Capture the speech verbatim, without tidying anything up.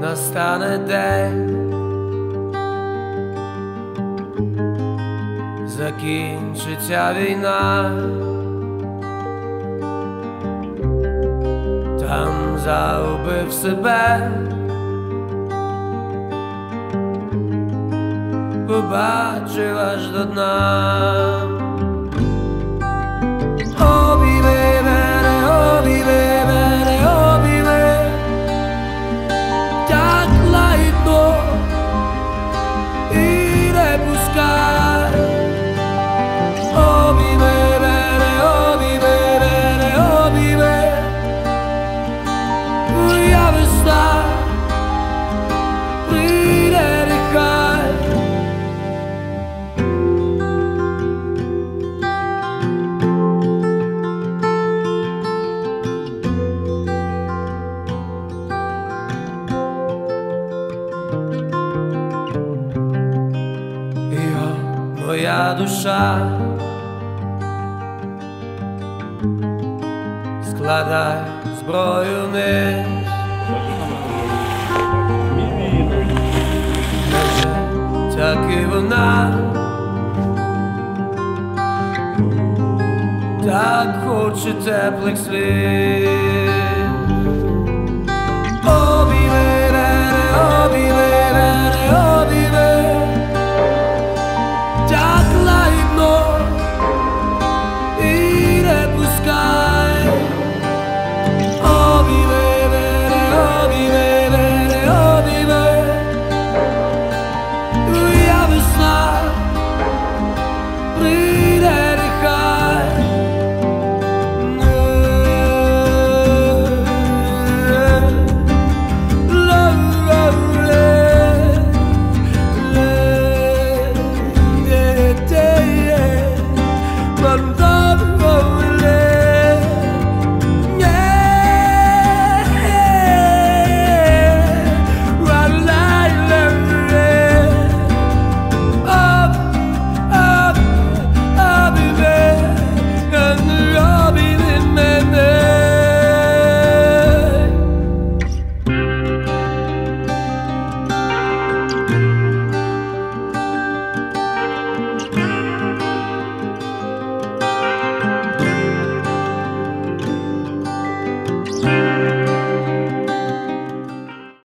настане день, закінчиться війна, там загубив себе, побачив аж до дна. Обійми мене, обійми мене, обійми, так лагідно і не пускай. Обійми мене, обійми мене, обійми, моя весна прийде, нехай. Моя душа, складай зброю вниз, невже так і вона так хоче теплих слів.